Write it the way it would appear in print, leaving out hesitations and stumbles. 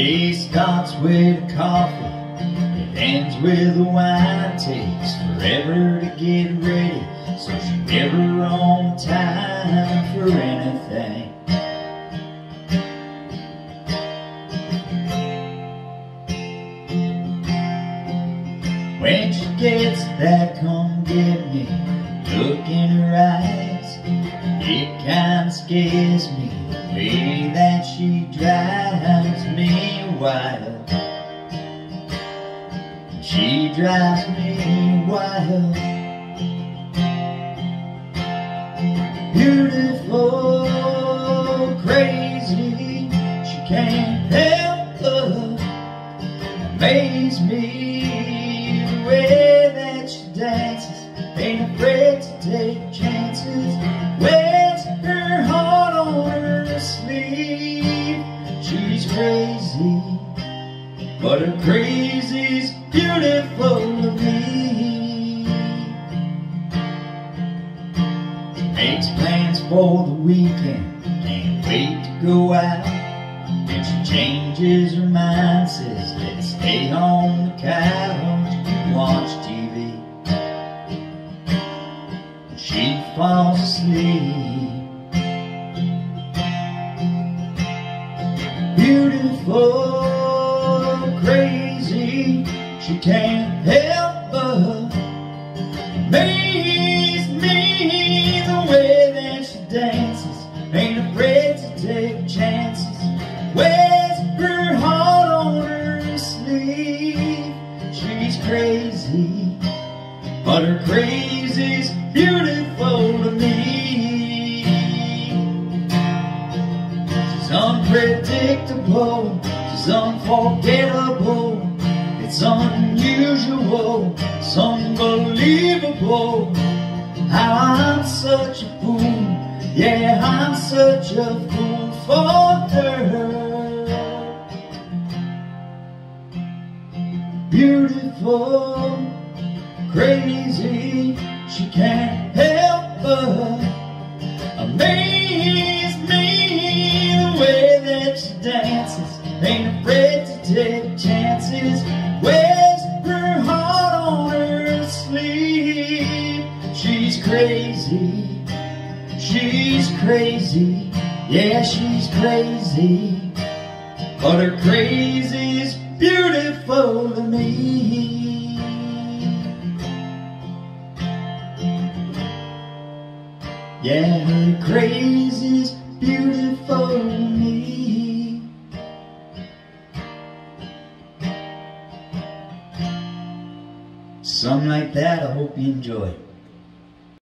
Day starts with a coffee, it ends with a wine. Takes forever to get ready, so she's never on time for anything. When she gets that come get me look in her eyes, it kinda scares me the way that she drives me wild. She drives me wild. Beautiful, crazy, she can't help but amaze me. The way that she dances, ain't afraid to take chances, wears her heart on her sleeve. She's crazy, but her crazy's beautiful to me. Makes plans for the weekend, can't wait to go out. Then she changes her mind, says let's stay on the couch and watch TV. And she falls asleep. Beautiful, crazy, she can't help but amaze me. The way that she dances, ain't afraid to take chances, wears her heart on her sleeve. She's crazy, but her crazy's beautiful to me. She's unpredictable, she's unforgettable. It's unusual, it's unbelievable how I'm such a fool. Yeah, I'm such a fool for her. Beautiful, crazy, she can't help but amaze me. The way that she dances, ain't afraid to take chances, wears her heart on her sleeve. She's crazy, she's crazy, yeah, she's crazy, but her crazy's beautiful to me. Yeah, her crazy's beautiful to me. Something like that. I hope you enjoy it.